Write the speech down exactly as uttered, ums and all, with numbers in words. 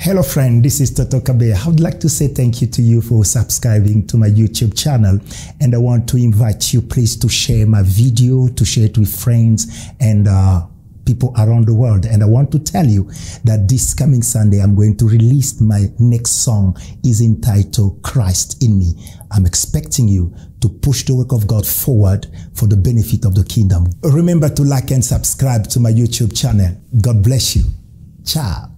Hello friend, this is Thotho Kabeya. I would like to say thank you to you for subscribing to my YouTube channel, and I want to invite you please to share my video, to share it with friends and uh, people around the world. And I want to tell you that this coming Sunday I'm going to release my next song. Is entitled Christ in Me. I'm expecting you to push the work of God forward for the benefit of the kingdom. Remember to like and subscribe to my YouTube channel. God bless you. Ciao.